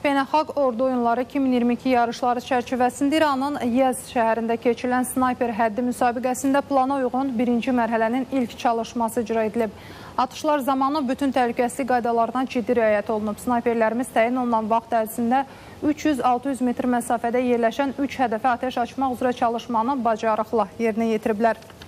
Beynəlxalq Ordu Oyunları 2022 yarışları çərçivəsində İranın Yez şəhərində keçirilən snayper həddi müsabiqəsində plana uyğun birinci mərhələnin ilk çalışması icra edilib. Atışlar zamanı bütün təhlükəsizlik qaydalarına ciddi riayət olunub. Snayperlərimiz təyin olunan vaxt ərzində 300-600 metr məsafədə yerləşən 3 hədəfə atəş açmaq üzrə çalışmanı bacarıqla yerinə yetiriblər.